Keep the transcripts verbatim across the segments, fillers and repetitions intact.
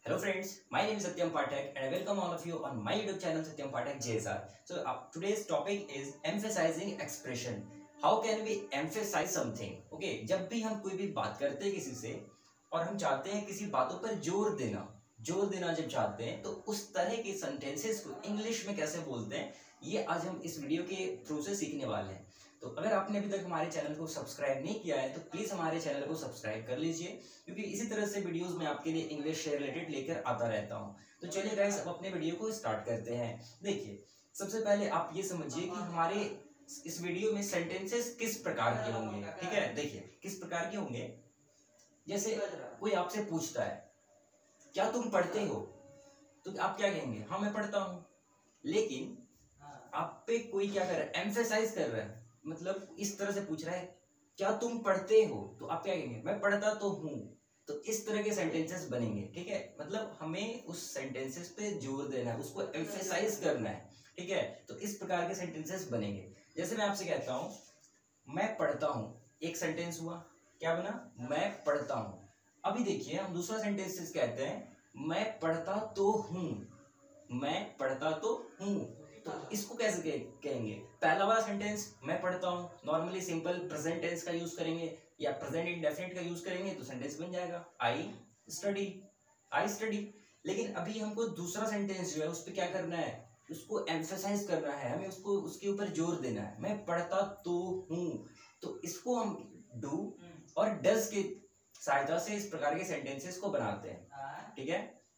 Hello friends, my name is Satyam Pathak and I welcome all of you on my YouTube channel Satyam Pathak J S R. So uh, today's topic is emphasizing expression. How can we emphasize something? Okay, जब भी हम कोई भी बात करते हैं किसी से और हम चाहते हैं किसी बातों पर जोर देना जोर देना जब चाहते हैं तो उस तरह के सेंटेंसेस को इंग्लिश में कैसे बोलते हैं ये आज हम इस वीडियो के थ्रू से सीखने वाले हैं। तो अगर आपने अभी तक हमारे चैनल को सब्सक्राइब नहीं किया है तो प्लीज़ हमारे चैनल को सब्सक्राइब कर लीजिए, क्योंकि इसी तरह से वीडियोस में आपके लिए इंग्लिश से रिलेटेड लेकर आता रहता हूं। तो चलिए गाइस, अब अपने वीडियो को स्टार्ट करते हैं। देखिए, सबसे पहले आप ये समझिए कि हमारे इस वीडियो में सेंटेंसेस किस प्रकार के होंगे। ठीक है, देखिए किस प्रकार के होंगे। जैसे कोई आपसे पूछता है क्या तुम पढ़ते हो, तो आप क्या कहेंगे? हाँ मैं पढ़ता हूँ। लेकिन आप पे कोई क्या कर रहा है? एम्फेसाइज कर रहा है, मतलब इस तरह से पूछ रहा है क्या तुम पढ़ते हो, तो आप क्या कहेंगे? मैं पढ़ता तो हूँ। तो इस तरह के सेंटेंसेस बनेंगे। ठीक है, मतलब हमें उस सेंटेंसेस पे जोर देना है, उसको एम्फेसाइज करना है। ठीक है, तो इस प्रकार के सेंटेंसेस बनेंगे। जैसे मैं आपसे कहता हूँ मैं पढ़ता हूँ, एक सेंटेंस हुआ, क्या बना? मैं पढ़ता हूँ। अभी देखिए हम दूसरा सेंटेंस कहते हैं मैं पढ़ता तो हूँ, मैं पढ़ता तो हूँ। तो इसको कैसे कहेंगे? पहला वाला सेंटेंस मैं पढ़ता हूँ, नॉर्मली सिंपल प्रेजेंट टेंस का यूज करेंगे या प्रेजेंट इंडेफिनिट का यूज करेंगे तो सेंटेंस बन जाएगा आई स्टडी, आई स्टडी। लेकिन अभी हमको दूसरा सेंटेंस जो है उस पर क्या करना है? उसको एम्फेसाइज करना है, हमें उसको उसके ऊपर जोर देना है। मैं पढ़ता तो हूँ, तो इसको हम डू और डज की सहायता से इस प्रकार के सेंटेंसेस को बनाते हैं। ठीक है,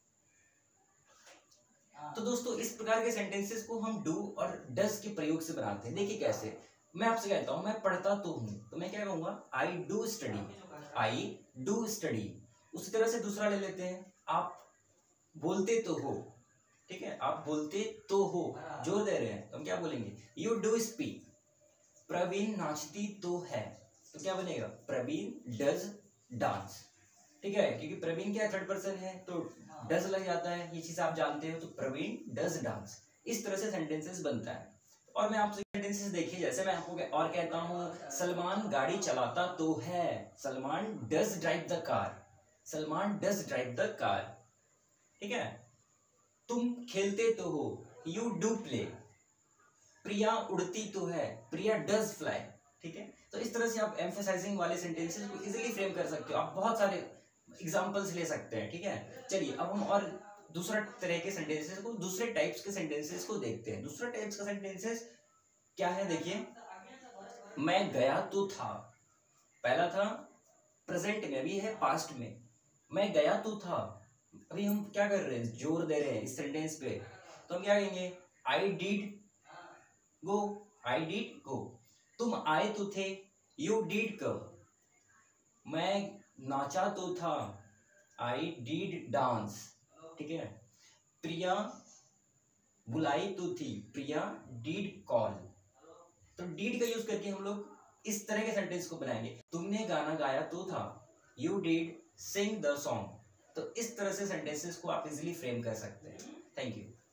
तो दोस्तों इस प्रकार के सेंटेंसेस को हम डू और डज के प्रयोग से बनाते हैं। देखिए कैसे। मैं आपसे कहता हूं मैं पढ़ता तो हूं, तो मैं क्या कहूंगा? I do study, I do study. उसी तरह से दूसरा ले लेते हैं, आप बोलते तो हो। ठीक है, आप बोलते तो हो, जोर दे रहे हैं, तो हम क्या बोलेंगे? You do speak. प्रवीण नाचती तो है, तो क्या बनेगा? Praveen does dance. ठीक है, क्योंकि प्रवीण क्या थर्ड पर्सन है तो डज लग जाता है, ये चीज आप जानते हो। तो प्रवीण डज डांस, इस तरह से सेंटेंसेस बनता है। और मैं आपसे सेंटेंसेस देखिए, जैसे मैं आपको और कहता हूँ सलमान गाड़ी चलाता तो है, Salman does drive the car, Salman does drive the car. ठीक है, तुम खेलते तो हो, यू डू प्ले। प्रिया उड़ती तो है, प्रिया डज फ्लाई। ठीक है, तो इस तरह से आप एम्फेसाइजिंग वाले सेंटेंसेस को इजीली फ्रेम कर सकते हो। आप बहुत सारे एग्जाम्पल्स ले सकते हैं। ठीक है, चलिए अब हम और दूसरा तरह के सेंटेंसेस को, दूसरे टाइप्स के सेंटेंसेस को देखते हैं। दूसरा टाइप्स का सेंटेंसेस क्या है? देखिए, मैं गया तो था, पहला था प्रेजेंट में, अभी है पास्ट में। मैं गया तो था, अभी हम क्या कर रहे हैं? जोर दे रहे हैं इस सेंटेंस पे, तो हम क्या कहेंगे? I did go, I did go. तुम आए तो थे, यू डिड कम। मैं नाचा तो था, आई डिड डांस। ठीक है, प्रिया बुलाई तो थी, प्रिया डिड कॉल। तो डिड का यूज करके हम लोग इस तरह के सेंटेंस को बनाएंगे। तुमने गाना गाया तो था, you did sing the song. तो इस तरह से सेंटेंसेस को आप इजीली फ्रेम कर सकते हैं। Thank you.